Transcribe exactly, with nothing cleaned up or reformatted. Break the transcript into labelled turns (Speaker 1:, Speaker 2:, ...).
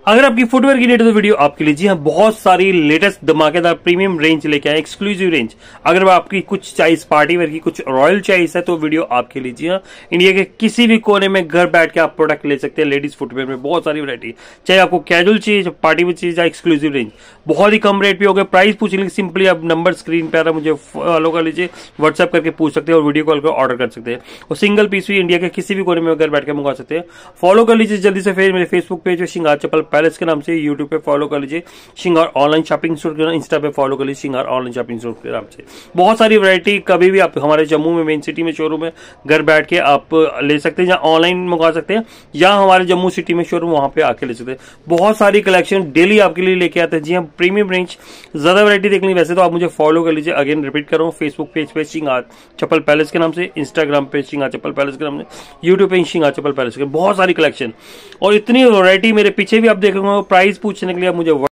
Speaker 1: अगर आपकी फुटवेयर की नीड है तो वीडियो आपके लिए। जी हाँ, बहुत सारी लेटेस्ट धमाकेदार प्रीमियम रेंज लेके आए, एक्सक्लूसिव रेंज। अगर आपकी कुछ चॉइस पार्टी वेयर की, कुछ रॉयल चॉइस है तो वीडियो आपके लिए। जी हाँ, इंडिया के किसी भी कोने में घर बैठ के आप प्रोडक्ट ले सकते हैं। लेडीज फुटवेयर में बहुत सारी वैरायटी, चाहे आपको कैजुअल चाहिए, पार्टी वेयर चाहिए, एक्सक्लूसिव रेंज, बहुत ही कम रेट पे हो गए। प्राइस पूछ लीजिए, सिंपली आप नंबर स्क्रीन पे आ रहा है, मुझे फॉलो कर लीजिए, व्हाट्सएप करके पूछ सकते हैं और वीडियो कॉल कर ऑर्डर कर सकते हैं। और सिंगल पीस भी इंडिया के किसी भी कोने में घर बैठ के मंगवा सकते हैं। फॉलो कर लीजिए जल्दी से। फिर मेरे फेसबुक पेज है श्रृंगार चप्पल पैलेस के नाम से, यूट्यूब पे फॉलो कर लीजिए Shringar online shopping store, insta पे फॉलो कर लीजिए श्रृंगार ऑनलाइन शॉपिंग स्टोर के नाम से। बहुत सारी वैरायटी कभी भी आप हमारे जम्मू में मेन सिटी में शोरूम है, घर बैठ के आप ले सकते हैं, या ऑनलाइन मंगवा सकते हैं, या हमारे जम्मू सिटी में शोरूम वहां पे आके ले सकते हैं। बहुत सारी कलेक्शन डेली आपके लिए लेके आते हैं। जी हाँ, प्रीमियम रेंज, ज्यादा वैरायटी देखनी वैसे तो आप मुझे फॉलो कर लीजिए। अगेन रिपीट कर रहा हूँ, फेसबुक पेज पे श्रृंगार चप्पल पैलेस के नाम से, इंस्टाग्राम पे श्रृंगार चप्पल पैलेस के नाम से, यूट्यूब पे श्रृंगार चप्पल पैलेस के। बहुत सारी कलेक्शन और इतनी वैरायटी मेरे पीछे भी आप देख रहे हो। प्राइस पूछने के लिए आप मुझे